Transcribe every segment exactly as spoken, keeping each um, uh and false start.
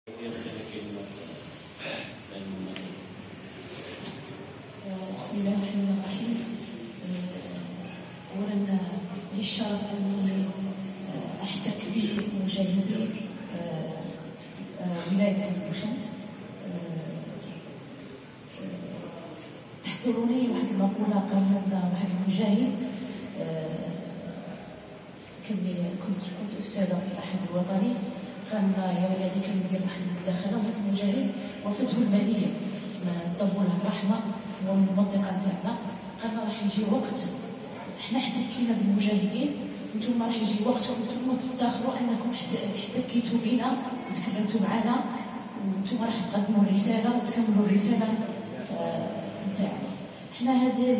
بسم الله الرحمن الرحيم. أولا لي الشرف أني أحتك بمجاهدي ولاية عين بوشنت. تحضرني واحد المقولة قالها واحد المجاهد، كنت كنت أستاذة في الأحد الوطني، قال يا ولادي كندير واحد المداخلة وهذا المجاهد وفاته المنية نطلبوا له الرحمة ومن المنطقة نتاعنا. قالنا راح يجي وقت حنا احتكينا بالمجاهدين، نتوما راح يجي وقت وانتم تفتخروا انكم احتكيتوا بنا وتكلمتوا معنا، وانتم راح تقدموا الرسالة وتكملوا الرسالة نتاعنا. حنا هذا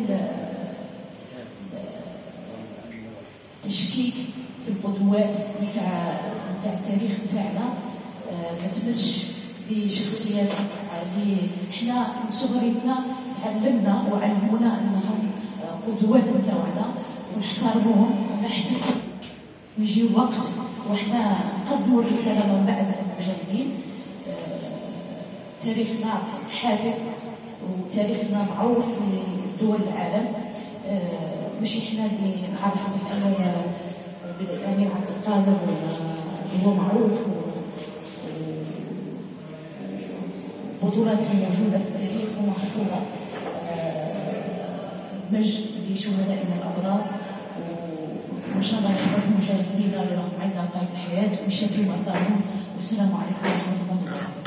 التشكيك في القدوات نتاع نتاع التاريخ نتاعنا ما تمسش بشخصيات اللي حنا من صغرنا تعلمنا وعلمونا انهم قدوات نتاعنا ونحترموهم ونحترمهم. ويجي وقت وحنا نقدموا الرساله من بعد المجاهدين. تاريخنا حافل وتاريخنا معروف في دول العالم، ماشي حنا اللي نعرفوا بالامير بالامير عبد القادر اللي هو معروف بطولات موجودة في التاريخ ومحفورة. مجد لشهدائنا الأبرار، وإن شاء الله يحفظ مجاهدينا اللي راهم عندنا قيد الحياة ويشفي مرضاهم. والسلام عليكم ورحمة الله وبركاته.